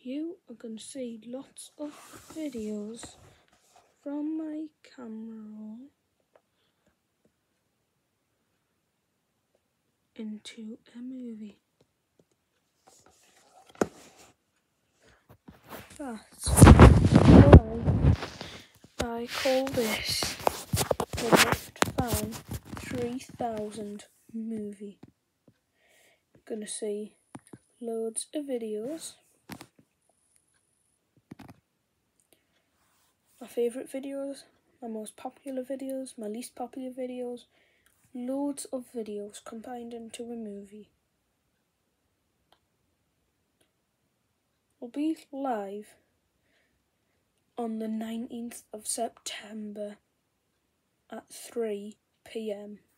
You are going to see lots of videos from my camera roll into a movie. That's why I call this the Lift Fan 3000 movie. You're going to see loads of videos. My favourite videos, my most popular videos, my least popular videos, loads of videos combined into a movie. We'll be live on the 19th of September at 3 p.m.